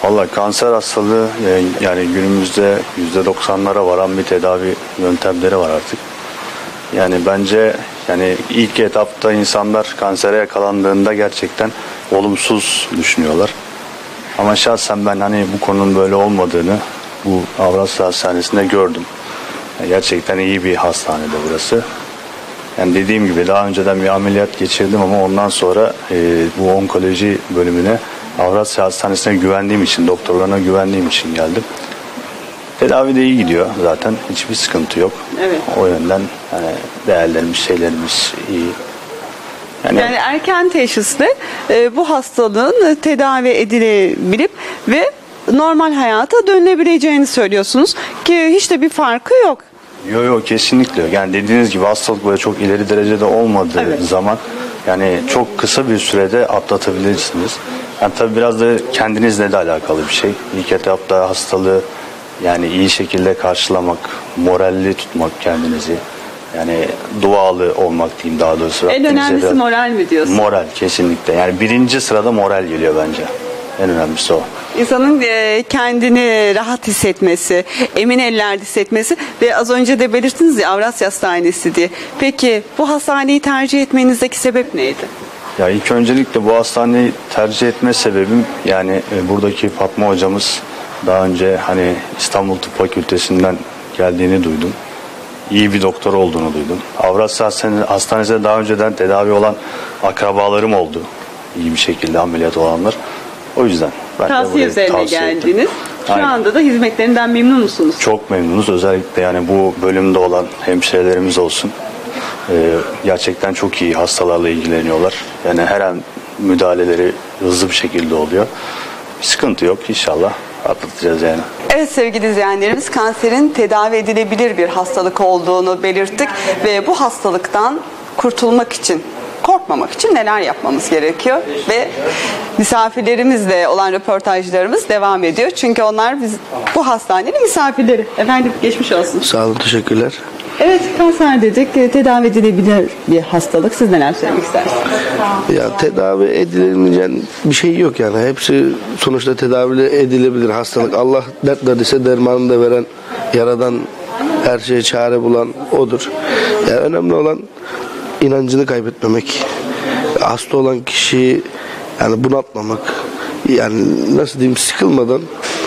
Vallahi kanser hastalığı yani günümüzde %90'lara varan bir tedavi yöntemleri var artık. Yani bence yani ilk etapta insanlar kansere yakalandığında gerçekten olumsuz düşünüyorlar. Ama şahsen ben hani bu konunun böyle olmadığını bu Avrasya Hastanesi'nde gördüm. Gerçekten iyi bir hastanede burası. Yani dediğim gibi daha önceden bir ameliyat geçirdim ama ondan sonra bu onkoloji bölümüne Avrasya Hastanesi'ne güvendiğim için, doktorlarına güvendiğim için geldim. Tedavi de iyi gidiyor zaten. Hiçbir sıkıntı yok. Evet. O yönden yani değerlerimiz, şeylerimiz iyi. Yani erken teşhisle bu hastalığın tedavi edilebilip ve normal hayata dönülebileceğini söylüyorsunuz ki hiç de bir farkı yok. Yok kesinlikle. Yani dediğiniz gibi hastalık böyle çok ileri derecede olmadığı zaman yani çok kısa bir sürede atlatabilirsiniz. Yani tabii biraz da kendinizle de alakalı bir şey. İlk etapta hastalığı yani iyi şekilde karşılamak, moralli tutmak kendinizi. Yani dualı olmak diyeyim daha doğrusu. En önemlisi moral mi diyorsun? Moral kesinlikle. Yani birinci sırada moral geliyor bence. En önemlisi o. İnsanın kendini rahat hissetmesi, emin ellerde hissetmesi ve az önce de belirttiniz ya Avrasya Hastanesi diye. Peki bu hastaneyi tercih etmenizdeki sebep neydi? Ya ilk öncelikle bu hastaneyi tercih etme sebebim yani buradaki Fatma hocamız daha önce hani İstanbul Tıp Fakültesinden geldiğini duydum. İyi bir doktor olduğunu duydum. Avrasya Hastanesi'nde daha önceden tedavi olan akrabalarım oldu. İyi bir şekilde ameliyat olanlar. O yüzden ben tavsiye üzerine geldiniz. Şu anda da hizmetlerinden memnun musunuz? Çok memnunuz. Özellikle yani bu bölümde olan hemşirelerimiz olsun. Gerçekten çok iyi hastalarla ilgileniyorlar. Yani her an müdahaleleri hızlı bir şekilde oluyor. Bir sıkıntı yok inşallah. Atlatacağız yani. Evet sevgili izleyenlerimiz, kanserin tedavi edilebilir bir hastalık olduğunu belirttik ve bu hastalıktan kurtulmak için, korkmamak için neler yapmamız gerekiyor ve misafirlerimizle olan röportajlarımız devam ediyor. Çünkü onlar bu hastanenin misafirleri. Efendim geçmiş olsun. Sağ olun, teşekkürler. Evet, kanser dedik, tedavi edilebilir bir hastalık. Siz neler söylemek istersiniz? Ya tedavi edilemeyecek bir şey yok yani. Hepsi sonuçta tedavi edilebilir hastalık. Allah dert verdiyse dermanını da veren, yaradan, her şeye çare bulan odur. Yani önemli olan inancını kaybetmemek. Hasta olan kişiyi yani bunaltmamak. Yani nasıl diyeyim, sıkılmadan.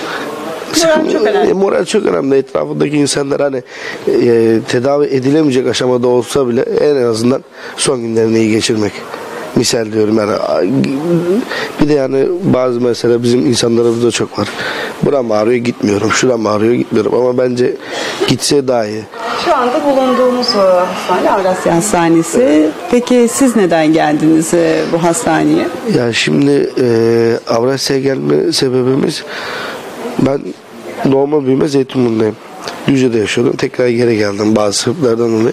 Moral çok önemli. Moral çok önemli. Etrafındaki insanlar hani tedavi edilemeyecek aşamada olsa bile en azından son günlerini iyi geçirmek. Misal diyorum yani. Bir de yani bazı mesela bizim insanlarımızda çok var. Buram ağrıyor gitmiyorum, şuram ağrıyor gitmiyorum ama bence gitse daha iyi. Şu anda bulunduğumuz hastane Avrasya Hastanesi. Peki siz neden geldiniz bu hastaneye? Ya şimdi Avrasya'ya gelme sebebimiz, ben doğma büyüme Zeytinburnu'ndayım. Düzce'de yaşıyordum. Tekrar geri geldim bazı sebeplerden dolayı.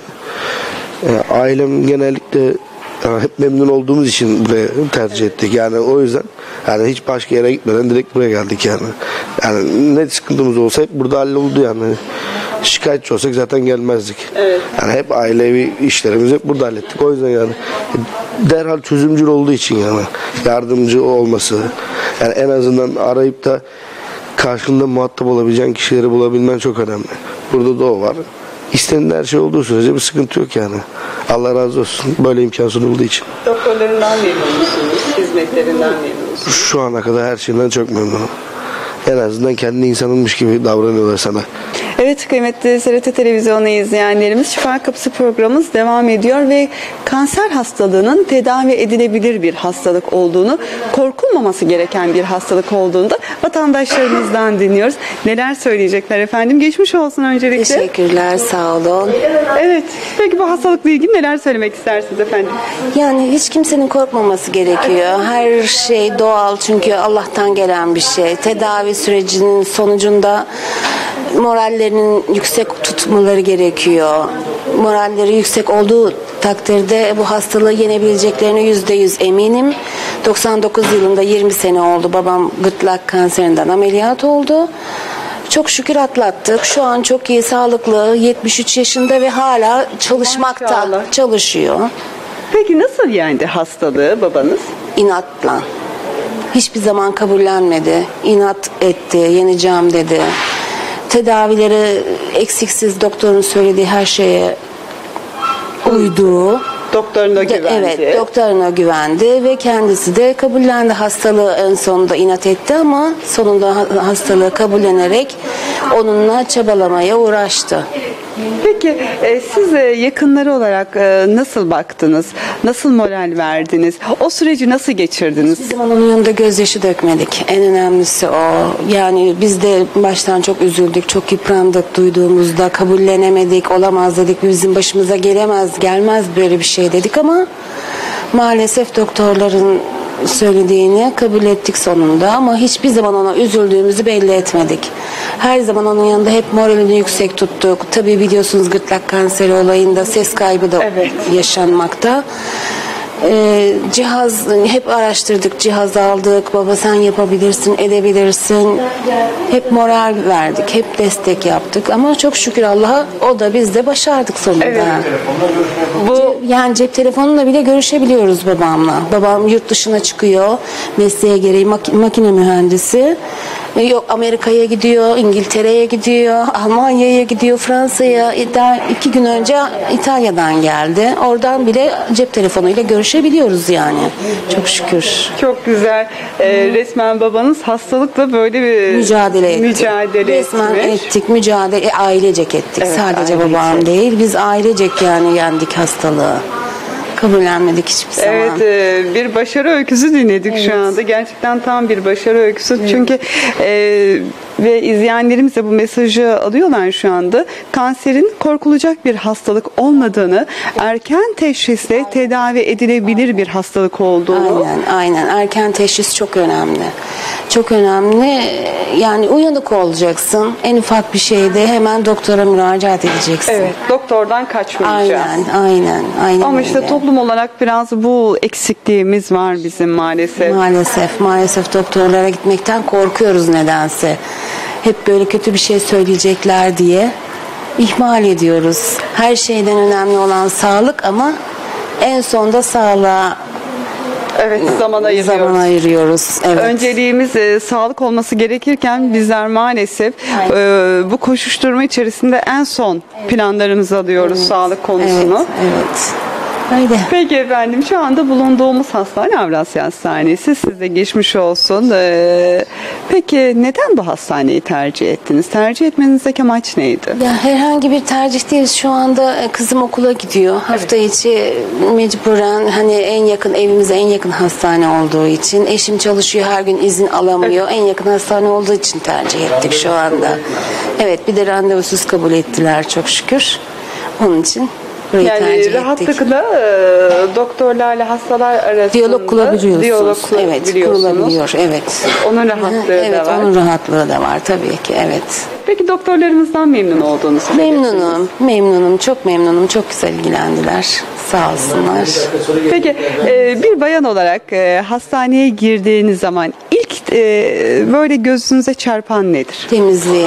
Ailem genellikle hep memnun olduğumuz için buraya tercih ettik. Yani o yüzden yani hiç başka yere gitmeden direkt buraya geldik yani. Yani ne sıkıntımız olsa hep burada halloldu yani. Şikayetçi olsak zaten gelmezdik. Evet. Yani hep ailevi işlerimizi hep burada hallettik. O yüzden yani derhal çözümcül olduğu için yani yardımcı olması. Yani en azından arayıp da karşında muhatap olabileceğin kişileri bulabilmen çok önemli. Burada da o var. İstediğin her şey olduğu sürece bir sıkıntı yok yani. Allah razı olsun. Böyle imkan sunulduğu için. Doktorlarından memnun musunuz? Hizmetlerinden memnun musunuz? Şu ana kadar her şeyden çok memnunum. En azından kendi insanınmış gibi davranıyorlar sana. Evet kıymetli TRT Televizyonu izleyenlerimiz, Şifa Kapısı programımız devam ediyor ve kanser hastalığının tedavi edilebilir bir hastalık olduğunu, korkulmaması gereken bir hastalık olduğunu da vatandaşlarımızdan dinliyoruz. Neler söyleyecekler efendim? Geçmiş olsun öncelikle. Teşekkürler, sağ olun. Evet, peki bu hastalıkla ilgili neler söylemek istersiniz efendim? Yani hiç kimsenin korkmaması gerekiyor. Her şey doğal çünkü Allah'tan gelen bir şey. Tedavi sürecinin sonucunda morallerinin yüksek tutmaları gerekiyor. Moralleri yüksek olduğu takdirde bu hastalığı yenebileceklerine %100 eminim. 99 yılında 20 sene oldu. Babam gırtlak kanserinden ameliyat oldu. Çok şükür atlattık. Şu an çok iyi, sağlıklı, 73 yaşında ve hala çalışmakta. Maşallah. Çalışıyor. Peki nasıl yendi hastalığı babanız? İnatla. Hiçbir zaman kabullenmedi. İnat etti, yeneceğim dedi. Tedavileri eksiksiz, doktorun söylediği her şeye uydu. Doktoruna güvendi. Evet, doktoruna güvendi ve kendisi de kabullendi. Hastalığı en sonunda inat etti ama sonunda hastalığı kabullenerek onunla çabalamaya uğraştı. Peki siz yakınları olarak nasıl baktınız? Nasıl moral verdiniz? O süreci nasıl geçirdiniz? Hiçbir zaman onun yanında gözyaşı dökmedik. En önemlisi o. Yani biz de baştan çok üzüldük, çok yıprandık duyduğumuzda. Kabullenemedik, olamaz dedik. Bizim başımıza gelmez böyle bir şey dedik ama maalesef doktorların söylediğini kabul ettik sonunda ama hiçbir zaman ona üzüldüğümüzü belli etmedik. Her zaman onun yanında hep moralini yüksek tuttuk. Tabii biliyorsunuz gırtlak kanseri olayında ses kaybı da yaşanmakta. Cihaz hep araştırdık, cihaz aldık, baba sen yapabilirsin, edebilirsin, hep moral verdik, hep destek yaptık ama çok şükür Allah'a o da biz de başardık sonunda. Evet. Bu Yani cep telefonuyla bile görüşebiliyoruz babamla. Babam yurt dışına çıkıyor, mesleğe gereği makine mühendisi. Yok Amerika'ya gidiyor, İngiltere'ye gidiyor, Almanya'ya gidiyor, Fransa'ya. 2 gün önce İtalya'dan geldi. Oradan bile cep telefonuyla görüşebiliyoruz yani. Çok şükür. çok güzel. Resmen babanız hastalıkla böyle bir Mücadele ettik. etmiş. Resmen ettik, mücadele ailecek ettik. Evet, Sadece ailecek. babam değil, biz ailecek yani yendik hastalığı. Kabullenmedik hiçbir zaman. Evet, bir başarı öyküsü dinledik şu anda. Gerçekten tam bir başarı öyküsü. Çünkü ve izleyenlerimiz de bu mesajı alıyorlar şu anda. Kanserin korkulacak bir hastalık olmadığını, erken teşhisle tedavi edilebilir bir hastalık olduğunu. Aynen. Erken teşhis çok önemli. Çok önemli. Yani uyanık olacaksın. En ufak bir şeyde hemen doktora müracaat edeceksin. Evet, doktordan kaçmayacağız. Aynen Ama öyle. işte toplum olarak biraz bu eksikliğimiz var bizim maalesef. Maalesef doktorlara gitmekten korkuyoruz nedense. Hep böyle kötü bir şey söyleyecekler diye ihmal ediyoruz. Her şeyden önemli olan sağlık ama en sonda sağlığa Evet, zaman ayırıyoruz. Evet. Önceliğimiz sağlık olması gerekirken bizler maalesef bu koşuşturma içerisinde en son planlarımızı alıyoruz sağlık konusunu. Evet. Öyle. Peki efendim, şu anda bulunduğumuz hastane Avrasya Hastanesi. Size geçmiş olsun. Peki neden bu hastaneyi tercih ettiniz? Tercih etmenizdeki amaç neydi? Ya herhangi bir tercih değil. Şu anda kızım okula gidiyor. Hafta içi mecburen hani en yakın evimize en yakın hastane olduğu için. Eşim çalışıyor, her gün izin alamıyor. En yakın hastane olduğu için tercih ettik şu anda. Evet, bir de randevusuz kabul ettiler çok şükür. Onun için burayı tercih Yani ettik. rahatlıkla doktorlarla hastalar arasında Diyalog kurabiliyorsunuz. diyalog Evet, kurabiliyorsunuz. kurulabiliyor. Evet. Onun rahatlığı Evet, da var. onun rahatlığı da var tabii ki. Evet. Peki doktorlarımızdan memnun olduğunu söylüyorsunuz. Memnunum, çok memnunum. Çok güzel ilgilendiler. Sağ olsunlar. Peki bir bayan olarak hastaneye girdiğiniz zaman ilk böyle gözünüze çarpan nedir? Temizliği.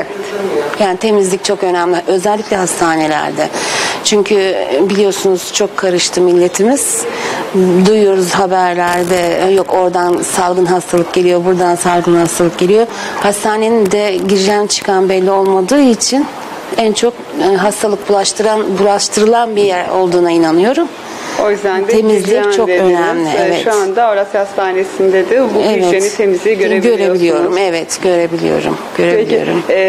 Yani temizlik çok önemli. Özellikle hastanelerde. Çünkü biliyorsunuz çok karıştı milletimiz. Duyuyoruz haberlerde, yok oradan salgın hastalık geliyor, buradan salgın hastalık geliyor. Hastanenin de giren çıkan belli olmadığı için en çok hastalık bulaştırılan bir yer olduğuna inanıyorum. O yüzden de Temizlik hijyen çok dediniz. önemli, evet. Şu anda Avrasya Hastanesi'nde de bu hijyeni, temizliği görebiliyorsunuz. Görebiliyorum, evet, görebiliyorum. Peki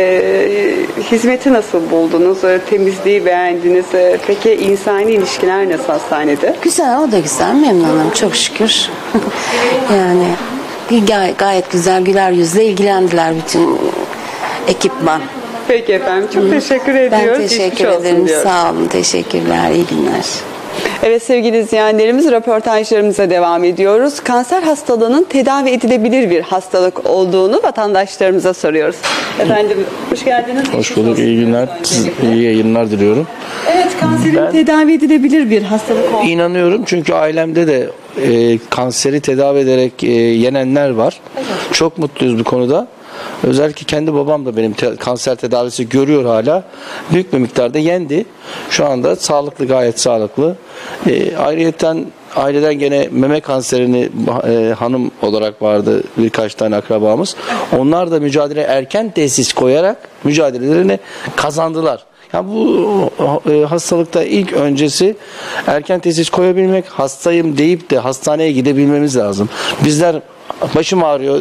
hizmeti nasıl buldunuz? Temizliği beğendiniz. Peki insani ilişkiler nasıl hastanede? Güzel, o da güzel. Memnunum çok şükür. Yani gayet güzel, güler yüzle ilgilendiler bütün ekipman. Peki efendim, çok teşekkür ediyoruz. Ben teşekkür Geçmiş olsun ederim. diyoruz. Sağ olun, teşekkürler, iyi günler. Evet sevgili izleyenlerimiz, röportajlarımıza devam ediyoruz. Kanser hastalığının tedavi edilebilir bir hastalık olduğunu vatandaşlarımıza soruyoruz. Efendim hoş geldiniz. Hoş bulduk, iyi günler, iyi yayınlar diliyorum. Evet, kanserin tedavi edilebilir bir hastalık olduğunu. İnanıyorum çünkü ailemde de kanseri tedavi ederek yenenler var. Çok mutluyuz bu konuda. Özellikle kendi babam da benim kanser tedavisi görüyor hala. Büyük bir miktarda yendi. Şu anda sağlıklı, gayet sağlıklı. Ayrıyeten aileden gene meme kanserini hanım olarak vardı birkaç tane akrabamız. Onlar da erken teşhis koyarak mücadelelerini kazandılar. Yani bu hastalıkta ilk öncesi erken teşhis koyabilmek, hastayım deyip de hastaneye gidebilmemiz lazım. Bizler başım ağrıyor,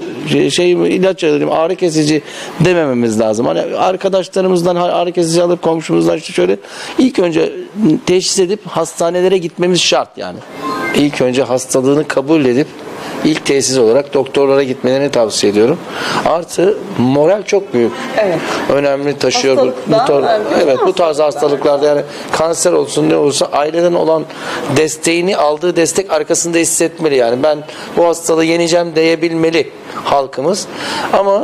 ilaç alayım, ağrı kesici demememiz lazım. Hani arkadaşlarımızdan ağrı kesici alıp komşumuzdan işte şöyle ilk önce teşhis edip hastanelere gitmemiz şart yani. İlk önce hastalığını kabul edip ilk tesis olarak doktorlara gitmelerini tavsiye ediyorum. Artı moral çok büyük. Evet. Önemli taşıyor. Evet, bu tarz hastalıklarda yani kanser olsun ne olursa aileden olan desteğini, aldığı destek arkasında hissetmeli. Yani ben bu hastalığı yeneceğim diyebilmeli halkımız. Ama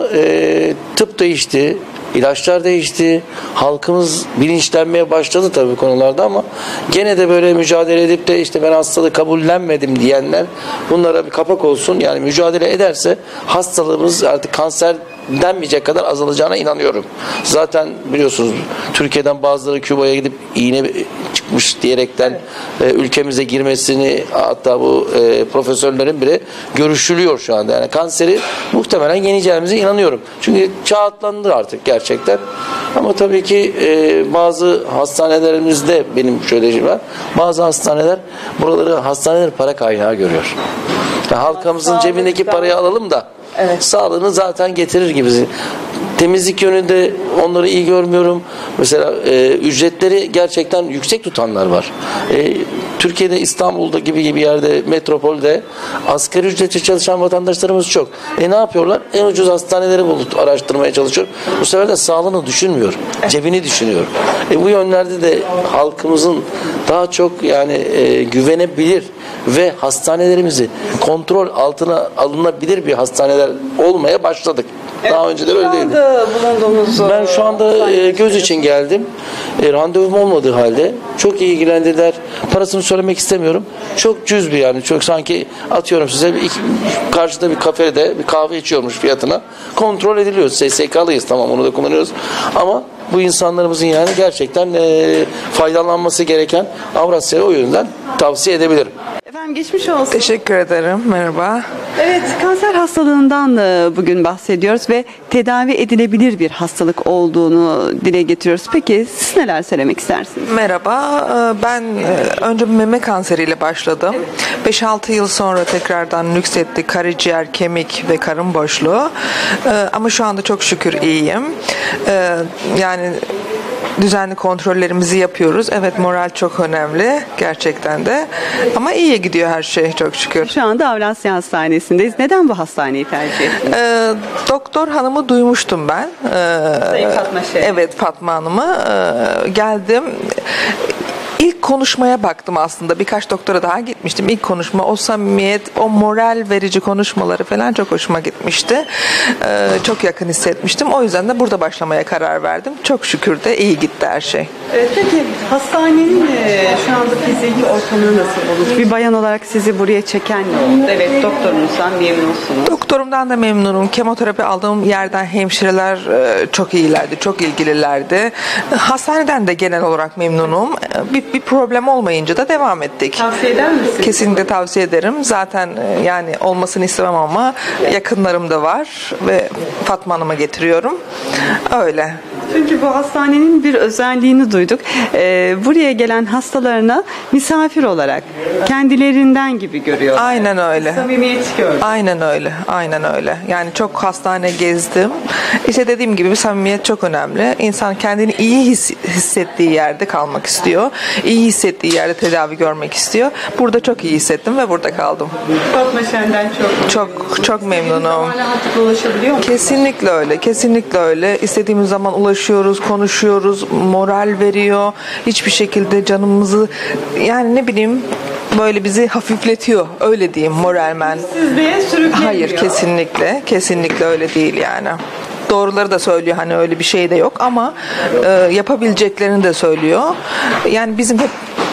tıp değişti. İlaçlar değişti. Halkımız bilinçlenmeye başladı tabii konularda ama gene de böyle mücadele edip de işte ben hastalığı kabullenmedim diyenler bunlara bir kapak olsun. Yani mücadele ederse hastalığımız artık kanser denmeyecek kadar azalacağına inanıyorum. Zaten biliyorsunuz Türkiye'den bazıları Küba'ya gidip iğne çıkmış diyerekten ülkemize girmesini hatta bu profesörlerin bile görüşülüyor şu anda. Yani kanseri muhtemelen yeneceğimize inanıyorum. Çünkü çağ atlandı artık gerçekten. Ama tabii ki bazı hastanelerimizde benim şöyle şey var. Bazı hastaneler hastaneler para kaynağı görüyor. Yani halkımızın cebindeki parayı alalım da sağlığını zaten getirir gibi. Temizlik yönünde onları iyi görmüyorum. Mesela ücretleri gerçekten yüksek tutanlar var. Türkiye'de İstanbul'da gibi bir yerde, metropolde asgari ücretle çalışan vatandaşlarımız çok. Ne yapıyorlar? En ucuz hastaneleri bulup araştırmaya çalışıyor. Bu sefer de sağlığını düşünmüyor. Cebini düşünüyor. Bu yönlerde de halkımızın daha çok yani güvenebilir ve hastanelerimizi kontrol altına alınabilir bir hastaneler olmaya başladık. Daha önce de öyle değildi. Ben şu anda göz için geldim. Randevum olmadığı halde çok iyi ilgilendiler. Parasını söylemek istemiyorum. Çok cüz bir yani. Çok sanki atıyorum size karşıda bir kafede bir kahve içiyormuş fiyatına. Kontrol ediliyor. SSK'lıyız tamam onu da kullanıyoruz. Ama bu insanlarımızın yani gerçekten faydalanması gereken Avrasya'ya o yönden tavsiye edebilirim. Efendim geçmiş olsun. Teşekkür ederim. Merhaba. Evet, kanser hastalığından bugün bahsediyoruz ve tedavi edilebilir bir hastalık olduğunu dile getiriyoruz. Peki siz neler söylemek istersiniz? Merhaba. Ben önce meme kanseriyle başladım. 5-6 yıl sonra tekrardan nüksetti karaciğer, kemik ve karın boşluğu. Ama şu anda çok şükür iyiyim. Yani düzenli kontrollerimizi yapıyoruz. Evet moral çok önemli gerçekten de. Ama iyiye gidiyor her şey çok şükür. Şu anda Avrasya Hastanesi'ndeyiz. Neden bu hastaneyi tercih ettiniz? Doktor hanımı duymuştum ben. Sayın Fatma Şey. Evet Fatma Hanım'ı. Geldim. İlk konuşmaya baktım aslında. Birkaç doktora daha gitmiştim. İlk konuşma, o samimiyet, o moral verici konuşmaları falan çok hoşuma gitmişti. Çok yakın hissetmiştim. O yüzden de burada başlamaya karar verdim. Çok şükür de iyi gitti her şey. Peki hastanenin şu anda fiziki ortamını nasıl buldunuz? Bir bayan olarak sizi buraya çeken ne oldu? Evet doktorunuzdan memnunsunuz. Doktorumdan da memnunum. Kemoterapi aldığım yerden hemşireler çok iyilerdi, çok ilgililerdi. Hastaneden de genel olarak memnunum. Bir problem olmayınca da devam ettik. Tavsiye eder misiniz? Kesinlikle tavsiye ederim. Zaten yani olmasını istemem ama yakınlarım da var ve Fatma Hanım'a getiriyorum. Öyle. Çünkü bu hastanenin bir özelliğini duyduk. Buraya gelen hastalarına misafir olarak kendilerinden gibi görüyor. Aynen öyle. Samimiyet gördüm. Aynen öyle. Aynen öyle. Yani çok hastane gezdim. İşte dediğim gibi samimiyet çok önemli. İnsan kendini iyi hissettiği yerde kalmak istiyor. İyi hissettiği yerde tedavi görmek istiyor. Burada çok iyi hissettim ve burada kaldım. Fatma Şen'den Çok memnunum. Hala artık ulaşabiliyor musunuz? Kesinlikle öyle. Kesinlikle öyle. İstediğimiz zaman ulaşıyoruz, konuşuyoruz, moral veriyor. Hiçbir şekilde canımızı yani ne bileyim böyle bizi hafifletiyor. Öyle diyeyim moralmen. Sizliğe sürüklemiyor. Hayır kesinlikle. Kesinlikle öyle değil yani. Doğruları da söylüyor hani öyle bir şey de yok ama yapabileceklerini de söylüyor. Yani bizim hep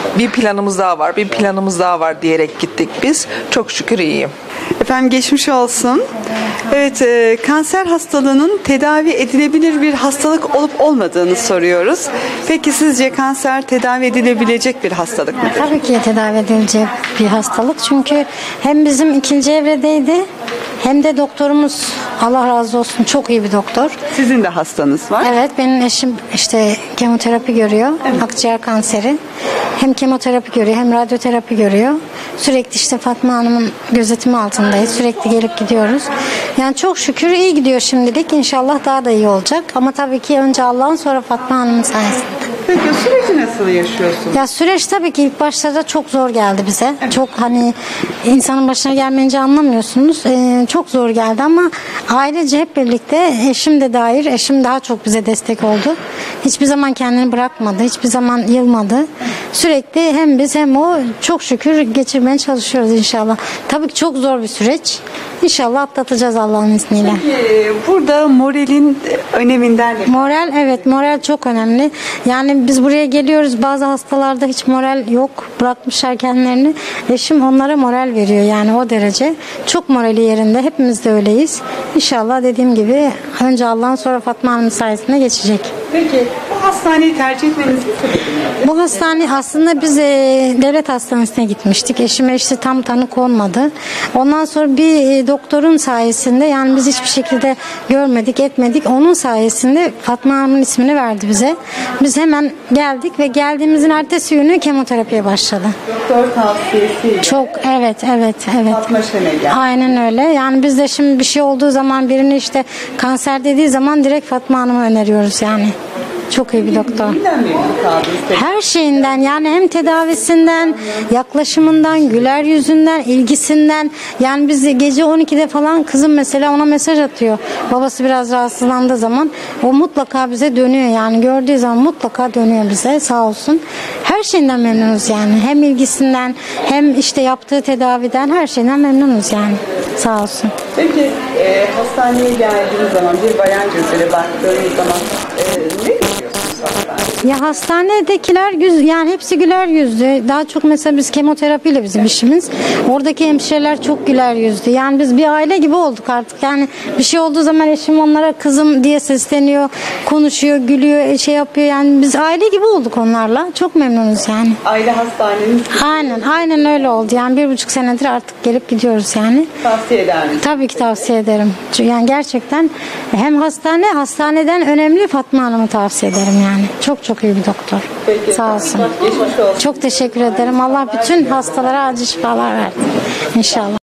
bir planımız daha var, bir planımız daha var diyerek gittik biz. Çok şükür iyiyim. Efendim geçmiş olsun. Evet, kanser hastalığının tedavi edilebilir bir hastalık olup olmadığını soruyoruz. Peki sizce kanser tedavi edilebilecek bir hastalık mıdır? Tabii ki tedavi edilecek bir hastalık. Çünkü hem bizim ikinci evredeydi hem de doktorumuz, Allah razı olsun, çok iyi bir doktor. Sizin de hastanız var. Evet, benim eşim işte kemoterapi görüyor. Akciğer kanseri. Hem kemoterapi görüyor hem radyoterapi görüyor. Sürekli işte Fatma Hanım'ın gözetimi altındayız. Sürekli gelip gidiyoruz. Yani çok şükür iyi gidiyor şimdilik. İnşallah daha da iyi olacak. Ama tabii ki önce Allah'ın, sonra Fatma Hanım'ın sayesinde. Peki o süreci nasıl yaşıyorsunuz? Ya süreç tabii ki ilk başlarda çok zor geldi bize. Çok hani insanın başına gelmeyince anlamıyorsunuz. Çok zor geldi ama ailece hep birlikte, eşim de dahil, eşim daha çok bize destek oldu. Hiçbir zaman kendini bırakmadı. Hiçbir zaman yılmadı. Sürekli hem biz hem o çok şükür geçirmeye çalışıyoruz inşallah. Tabii ki çok zor bir süreç. İnşallah atlatacağız Allah'ın izniyle. Burada moralin öneminden de Moral, evet, moral çok önemli. Yani biz buraya geliyoruz, bazı hastalarda hiç moral yok, bırakmışlar kendilerini. Eşim onlara moral veriyor yani o derece. Çok morali yerinde, hepimiz de öyleyiz. İnşallah dediğim gibi önce Allah'ın, sonra Fatma Hanım'ın sayesinde geçecek. Peki bu hastaneyi tercih etmenizin sebebi nedir? Bu hastane aslında biz devlet hastanesine gitmiştik. Eşime işte tam tanı konmadı. Ondan sonra bir doktorun sayesinde, yani biz hiçbir şekilde görmedik etmedik. Onun sayesinde Fatma Hanım'ın ismini verdi bize. Biz hemen geldik ve geldiğimizin ertesi günü kemoterapiye başladı. Doktor tavsiyesiyle. Çok, evet. Fatma Şenegel. Aynen öyle. Yani biz de şimdi bir şey olduğu zaman, birini işte kanser dediği zaman direkt Fatma Hanım'ı öneriyoruz yani. Çok iyi bir doktor. Neden memnun kaldınız peki? Her şeyinden, yani hem tedavisinden, yaklaşımından, güler yüzünden, ilgisinden. Yani biz de gece 12'de falan kızım mesela ona mesaj atıyor. Babası biraz rahatsızlandığı zaman o mutlaka bize dönüyor, yani gördüğü zaman mutlaka dönüyor bize, sağ olsun. Her şeyinden memnunuz yani. Hem ilgisinden hem işte yaptığı tedaviden, her şeyden memnunuz yani. Sağ olsun. Peki hastaneye geldiğiniz zaman, bir bayan gözüyle baktığınız zaman ne görüyorsunuz hastanede? Ya hastanedekiler yani hepsi güler yüzlü. Daha çok mesela biz kemoterapiyle bizim işimiz. Oradaki hemşireler çok güler yüzlü. Yani biz bir aile gibi olduk artık. Yani bir şey olduğu zaman eşim onlara kızım diye sesleniyor, konuşuyor, gülüyor, şey yapıyor. Yani biz aile gibi olduk onlarla. Çok memnunuz yani. Aile hastaneniz Aynen öyle oldu. Yani 1,5 senedir artık gelip gidiyoruz yani. tavsiye eder misiniz? Tabii ki tavsiye ederim. Çünkü yani gerçekten hem hastaneden önemli Fatma Hanım'ı tavsiye ederim yani. Çok iyi bir doktor. Peki. Sağ olsun. Geçmiş olsun. Çok teşekkür ederim. Allah bütün hastalara acil şifalar versin. İnşallah.